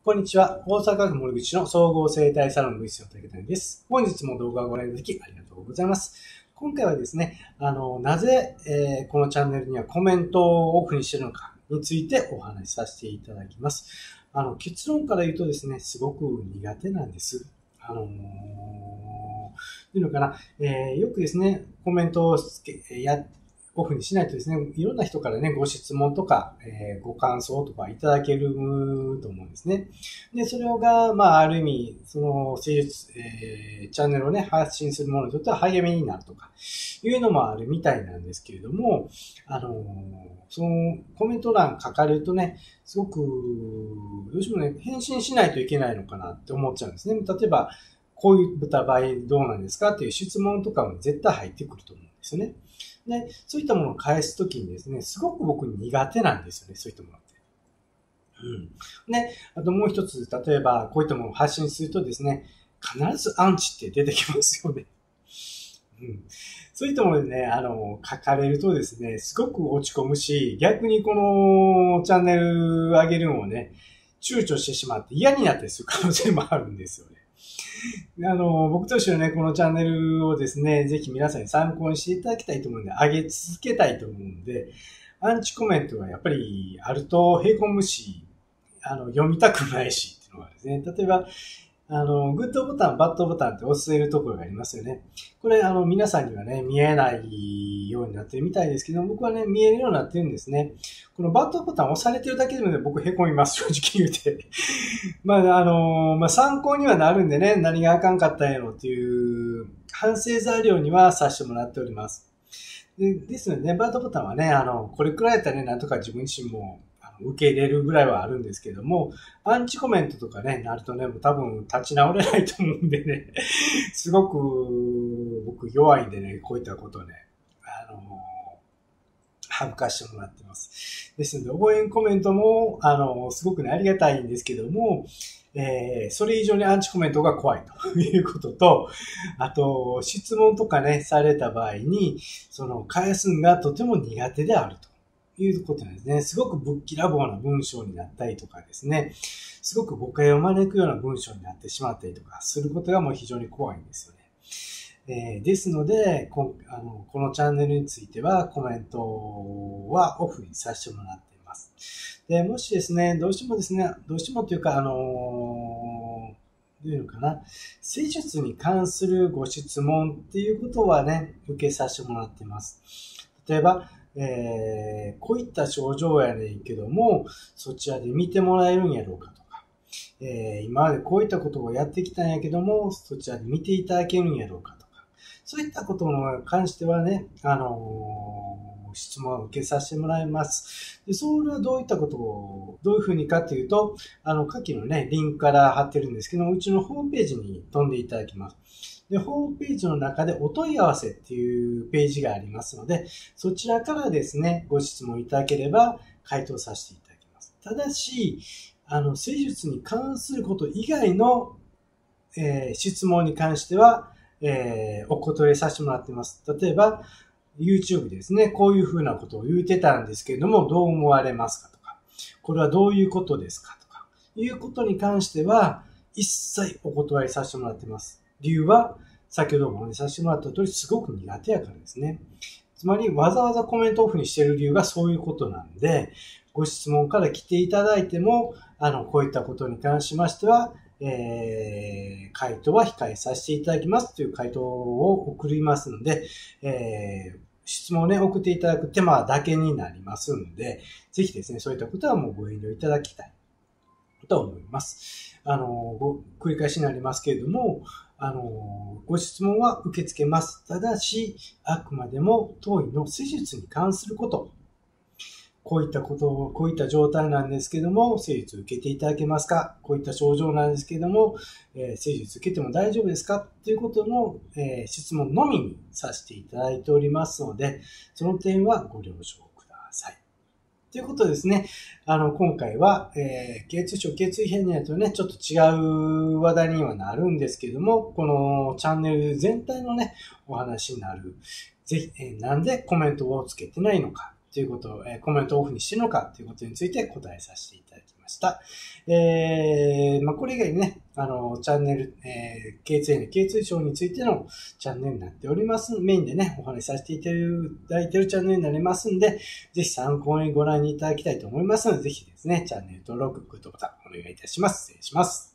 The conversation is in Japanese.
こんにちは。大阪府守口の総合生態サロンの石尾武谷です。本日も動画をご覧いただきありがとうございます。今回はですね、なぜ、このチャンネルにはコメントをオフにしているのかについてお話しさせていただきます。結論から言うとですね、すごく苦手なんです。いうのかな、よくですね、コメントをオフにしないとですね、いろんな人からね、ご質問とか、ご感想とかいただけると思うんですね。で、それが、ある意味、その、誠実、チャンネルをね、発信するものにとっては励みになるとか、いうのもあるみたいなんですけれども、その、コメント欄書かれるとね、すごく、どうしてもね、返信しないといけないのかなって思っちゃうんですね。例えば、こういった場合どうなんですかっていう質問とかも絶対入ってくると思うんですよね。で、そういったものを返すときにですね、すごく僕苦手なんですよね、そういったものって。で、あともう一つ、例えばこういったものを発信するとですね、必ずアンチって出てきますよね。そういったものでね、書かれるとですね、すごく落ち込むし、逆にこのチャンネル上げるのをね、躊躇してしまって嫌になったりする可能性もあるんですよね。僕としてはね、このチャンネルをですね、ぜひ皆さんに参考にしていただきたいと思うんで、上げ続けたいと思うんで、アンチコメントはやっぱりあると凹むし、読みたくないしっていうのがですね、例えば、グッドボタン、バッドボタンって押せるところがありますよね。これ、皆さんにはね、見えないようになってるみたいですけど、僕はね、見えるようになってるんですね。このバッドボタン押されてるだけでもね、僕凹みます、正直言うて。参考にはなるんでね、何があかんかったんやろっていう反省材料にはさせてもらっております。ですのでね、バッドボタンはね、これくらいやったらね、なんとか自分自身も受け入れるぐらいはあるんですけども、アンチコメントとかね、なるとね、もう多分立ち直れないと思うんでね、すごく僕弱いんでね、こういったことをね、省かしてもらってます。ですので、応援コメントも、すごくね、ありがたいんですけども、それ以上にアンチコメントが怖いということと、あと、質問とかね、された場合に、返すのがとても苦手であるということなんですね。すごくぶっきらぼうな文章になったりとかですね、すごく誤解を招くような文章になってしまったりとかすることがもう非常に怖いんですよね。ですのでこのチャンネルについてはコメントはオフにさせてもらっています。で、もしですね、どうしてもというか、どういうのかな、施術に関するご質問っていうことはね、受けさせてもらっています。例えば、こういった症状やねんけども、そちらで見てもらえるんやろうかとか、今までこういったことをやってきたんやけども、そちらで見ていただけるんやろうかとか、そういったことに関してはね、質問を受けさせてもらいます。で、それはどういったことを、どういうふうにかというと、下記のね、リンクから貼ってるんですけども、うちのホームページに飛んでいただきます。で、ホームページの中でお問い合わせっていうページがありますので、そちらからですね、ご質問いただければ回答させていただきます。ただし、施術に関すること以外の、質問に関しては、お答えさせてもらっています。例えば、YouTube ですね、こういうふうなことを言ってたんですけれども、どう思われますかとか、これはどういうことですかとか、いうことに関しては、一切お断りさせてもらっています。理由は、先ほどもお話しさせてもらった通り、すごく苦手やからですね。つまり、わざわざコメントオフにしている理由がそういうことなんで、ご質問から来ていただいても、こういったことに関しましては、回答は控えさせていただきますという回答を送りますので、質問をね、送っていただく手間だけになりますので、ぜひですね、そういったことはもうご遠慮いただきたいと思います。繰り返しになりますけれども、ご質問は受け付けます。ただし、あくまでも当院の施術に関すること、こういった状態なんですけども、施術受けていただけますか？こういった症状なんですけども、施術受けても大丈夫ですか？ということの、質問のみにさせていただいておりますので、その点はご了承ください。ということですね。今回は、頚椎症、頚椎ヘルニアとね、ちょっと違う話題にはなるんですけども、このチャンネル全体のね、お話になる。ぜひ、なんでコメントをつけてないのかということを、コメントをオフにしてるのかということについて答えさせていただきます。 ました。これ以外にね、チャンネル、K2N、K2 症についてのチャンネルになっております。メインでね、お話しさせていただいているチャンネルになりますんで、ぜひ参考にご覧いただきたいと思いますので、ぜひですね、チャンネル登録、グッドボタンお願いいたします。失礼します。